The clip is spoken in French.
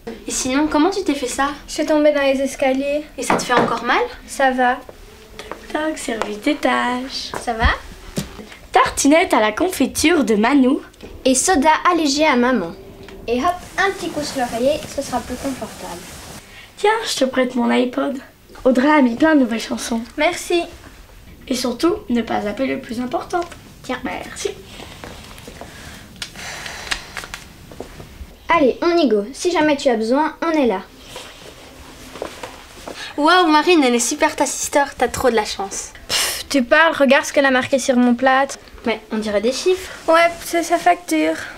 Et sinon, comment tu t'es fait ça? Je suis tombée dans les escaliers. Et ça te fait encore mal? Ça va. Tac, service des tâches. Ça va? Tartinette à la confiture de Manou. Et soda allégé à maman. Et hop, un petit coup sur l'oreiller, ce sera plus confortable. Tiens, je te prête mon iPod. Audrey a mis plein de nouvelles chansons. Merci. Et surtout, ne pas zapper le plus important. Tiens. Merci. Allez, on y go. Si jamais tu as besoin, on est là. Waouh, Marine, elle est super ta sister, t'as trop de la chance. Tu parles, regarde ce qu'elle a marqué sur mon plat. Mais on dirait des chiffres. Ouais, c'est sa facture.